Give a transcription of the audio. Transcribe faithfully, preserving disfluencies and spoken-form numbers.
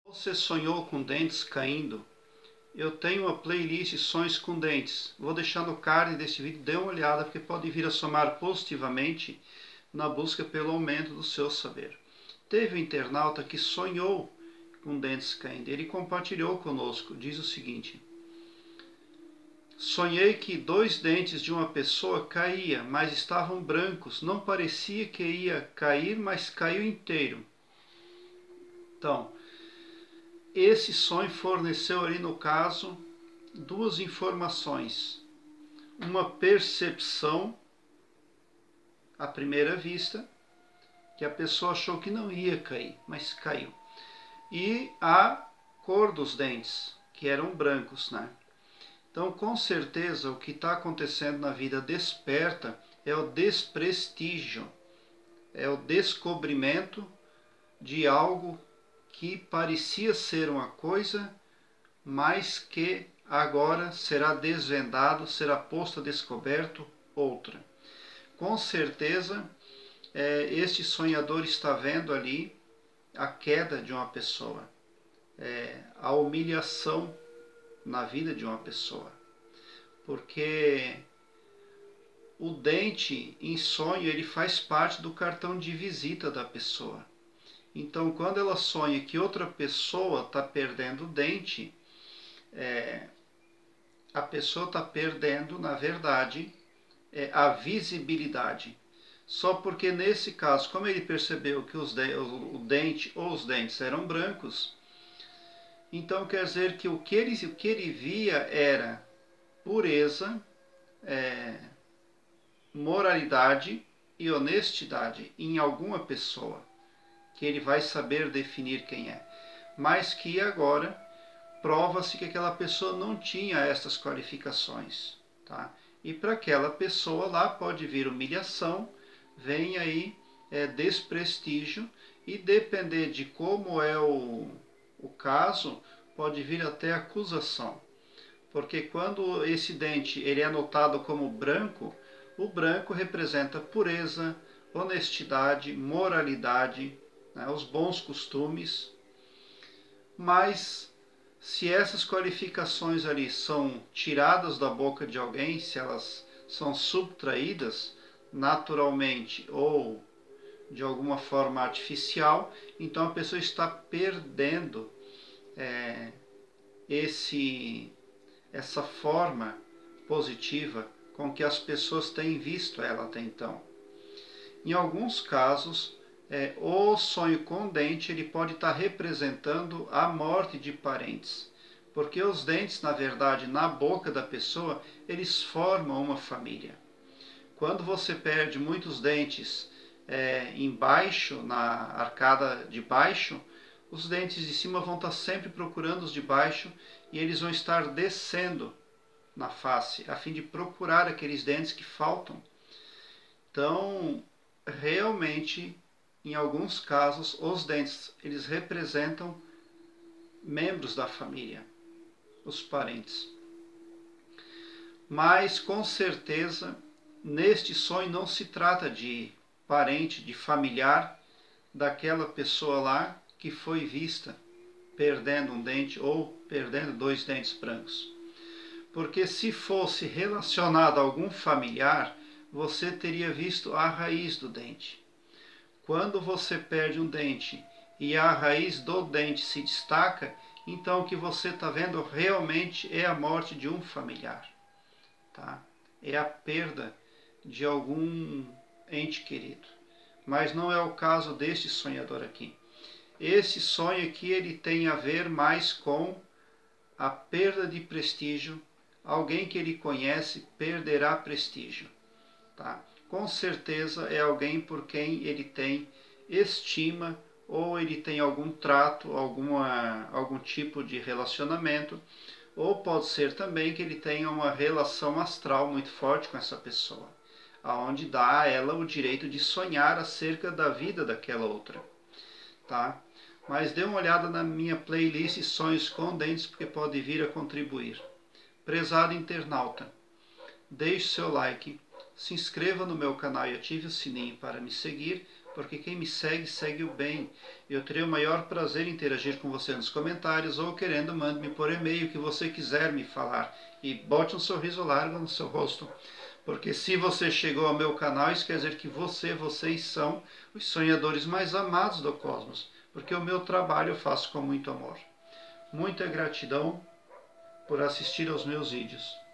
Você sonhou com dentes caindo? Eu tenho uma playlist Sonhos com Dentes. Vou deixar no card desse vídeo, dê uma olhada, porque pode vir a somar positivamente na busca pelo aumento do seu saber. Teve um internauta que sonhou com dentes caindo. Ele compartilhou conosco, diz o seguinte: sonhei que dois dentes de uma pessoa caíam, mas estavam brancos. Não parecia que ia cair, mas caiu inteiro. Então, esse sonho forneceu ali no caso duas informações. Uma percepção à primeira vista, que a pessoa achou que não ia cair, mas caiu. E a cor dos dentes, que eram brancos, né? Então, com certeza, o que está acontecendo na vida desperta é o desprestígio, é o descobrimento de algo que parecia ser uma coisa, mas que agora será desvendado, será posto a descoberto outra. Com certeza, é, este sonhador está vendo ali a queda de uma pessoa, é, a humilhação na vida de uma pessoa. Porque o dente em sonho ele faz parte do cartão de visita da pessoa. Então, quando ela sonha que outra pessoa está perdendo o dente, é, a pessoa está perdendo, na verdade, é, a visibilidade. Só porque nesse caso, como ele percebeu que os de, o, o dente ou os dentes eram brancos, então quer dizer que o que ele, o que ele via era pureza, é, moralidade e honestidade em alguma pessoa, que ele vai saber definir quem é. Mas que agora prova-se que aquela pessoa não tinha essas qualificações. Tá? E para aquela pessoa lá pode vir humilhação, vem aí é, desprestígio, e depender de como é o, o caso, pode vir até acusação. Porque quando esse dente ele é notado como branco, o branco representa pureza, honestidade, moralidade, né, os bons costumes. Mas se essas qualificações ali são tiradas da boca de alguém, se elas são subtraídas naturalmente ou de alguma forma artificial, então a pessoa está perdendo é, esse, essa forma positiva com que as pessoas têm visto ela até então. Em alguns casos, É, o sonho com dente ele pode estar representando a morte de parentes, porque os dentes, na verdade, na boca da pessoa, eles formam uma família. Quando você perde muitos dentes é, embaixo, na arcada de baixo, os dentes de cima vão estar sempre procurando os de baixo e eles vão estar descendo na face, a fim de procurar aqueles dentes que faltam. Então, realmente, em alguns casos, os dentes eles representam membros da família, os parentes. Mas, com certeza, neste sonho não se trata de parente, de familiar daquela pessoa lá que foi vista perdendo um dente ou perdendo dois dentes brancos. Porque se fosse relacionado a algum familiar, você teria visto a raiz do dente. Quando você perde um dente e a raiz do dente se destaca, então o que você está vendo realmente é a morte de um familiar. Tá? É a perda de algum ente querido. Mas não é o caso deste sonhador aqui. Esse sonho aqui ele tem a ver mais com a perda de prestígio. Alguém que ele conhece perderá prestígio. Tá? Com certeza é alguém por quem ele tem estima ou ele tem algum trato, alguma, algum tipo de relacionamento, ou pode ser também que ele tenha uma relação astral muito forte com essa pessoa, aonde dá a ela o direito de sonhar acerca da vida daquela outra. Tá? Mas dê uma olhada na minha playlist Sonhos com Dentes, porque pode vir a contribuir. Prezado internauta, deixe seu like, se inscreva no meu canal e ative o sininho para me seguir, porque quem me segue, segue o bem. Eu terei o maior prazer em interagir com você nos comentários, ou querendo, mande-me por e-mail o que você quiser me falar. E bote um sorriso largo no seu rosto. Porque se você chegou ao meu canal, isso quer dizer que você, vocês são os sonhadores mais amados do cosmos. Porque o meu trabalho eu faço com muito amor. Muita gratidão por assistir aos meus vídeos.